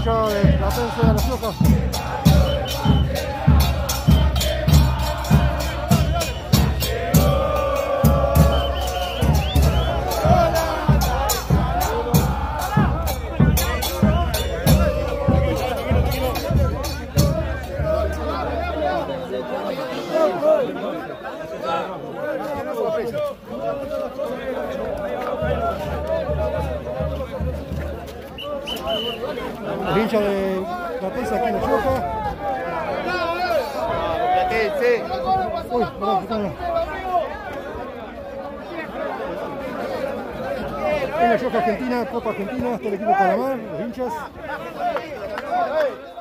hincha de Platense de La Plata. El hincha de Platense aquí en La Choca. Uy, perdón. En La Choca Argentina, Copa Argentina, está el equipo Calamar, los hinchas.